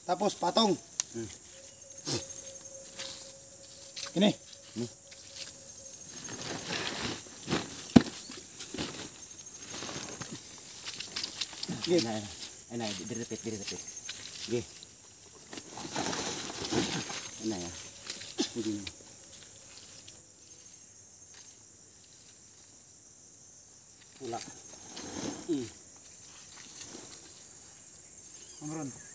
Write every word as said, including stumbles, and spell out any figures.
tapos patong. Hmm. Ini. Ini. Gih. Nah, nah, nah, direpit, direpit. Gih. Nah ya. Begini. Pula. Hmm. Meron.